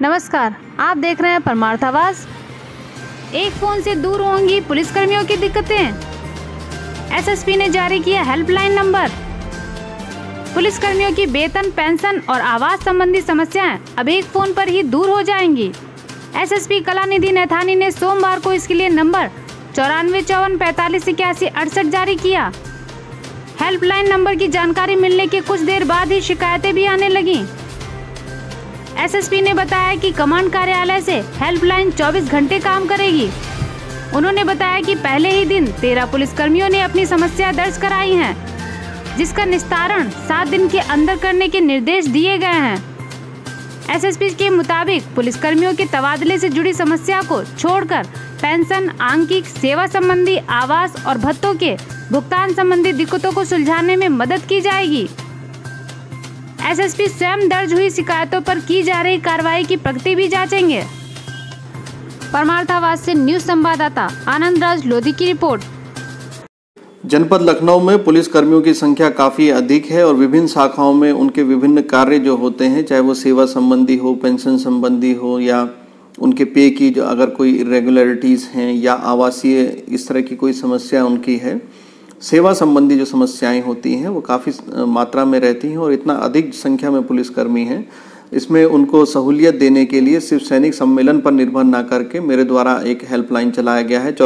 नमस्कार, आप देख रहे हैं परमार्थ आवाज। एक फोन से दूर होंगी पुलिसकर्मियों की दिक्कतें। एसएसपी ने जारी किया हेल्पलाइन नंबर। पुलिसकर्मियों की वेतन, पेंशन और आवास संबंधी समस्याएं अब एक फोन पर ही दूर हो जाएंगी। एसएसपी कलानिधि नैथानी ने सोमवार को इसके लिए नंबर 9454458168 जारी किया। हेल्पलाइन नंबर की जानकारी मिलने के कुछ देर बाद ही शिकायतें भी आने लगी। एसएसपी ने बताया कि कमांड कार्यालय से हेल्पलाइन 24 घंटे काम करेगी। उन्होंने बताया कि पहले ही दिन 13 पुलिसकर्मियों ने अपनी समस्या दर्ज कराई हैं, जिसका निस्तारण 7 दिन के अंदर करने के निर्देश दिए गए हैं। एसएसपी के मुताबिक पुलिसकर्मियों के तबादले से जुड़ी समस्या को छोड़कर पेंशन, आंकिक, सेवा संबंधी, आवास और भत्तों के भुगतान संबंधी दिक्कतों को सुलझाने में मदद की जाएगी। एसएसपी स्वयं दर्ज हुई शिकायतों पर की जा रही कार्रवाई की प्रगति भी जांचेंगे। परमार्थ आवाज से न्यूज संवाददाता आनंद राज लोधी की रिपोर्ट। जनपद लखनऊ में पुलिस कर्मियों की संख्या काफ़ी अधिक है और विभिन्न शाखाओं में उनके विभिन्न कार्य जो होते हैं, चाहे वो सेवा संबंधी हो, पेंशन संबंधी हो या उनके पे की जो अगर कोई इरेगुलरिटीज़ हैं या आवासीय इस तरह की कोई समस्या उनकी है, सेवा संबंधी जो समस्याएं होती हैं वो काफ़ी मात्रा में रहती हैं और इतना अधिक संख्या में पुलिसकर्मी हैं। इसमें उनको सहूलियत देने के लिए सिर्फ सैनिक सम्मेलन पर निर्भर ना करके मेरे द्वारा एक हेल्पलाइन चलाया गया है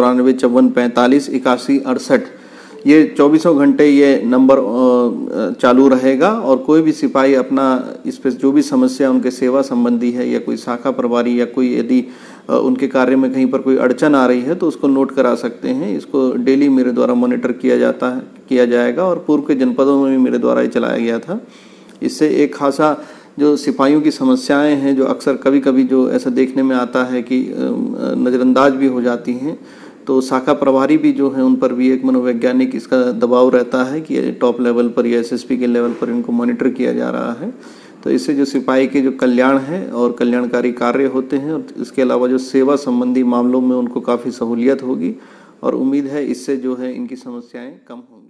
9454458168। ये 24 घंटे ये नंबर चालू रहेगा और कोई भी सिपाही अपना इस पर जो भी समस्या उनके सेवा संबंधी है या कोई शाखा प्रभारी या कोई यदि उनके कार्य में कहीं पर कोई अड़चन आ रही है तो उसको नोट करा सकते हैं। इसको डेली मेरे द्वारा मॉनिटर किया जाएगा और पूर्व के जनपदों में भी मेरे द्वारा ही चलाया गया था। इससे एक खासा जो सिपाहियों की समस्याएं हैं, जो अक्सर कभी कभी जो ऐसा देखने में आता है कि नज़रअंदाज भी हो जाती हैं, तो शाखा प्रभारी भी जो है उन पर भी एक मनोवैज्ञानिक इसका दबाव रहता है कि टॉप लेवल पर या एसएसपी के लेवल पर इनको मॉनिटर किया जा रहा है। तो इससे जो सिपाही के जो कल्याण है और कल्याणकारी कार्य होते हैं और इसके अलावा जो सेवा संबंधी मामलों में उनको काफ़ी सहूलियत होगी और उम्मीद है इससे जो है इनकी समस्याएं कम होंगी।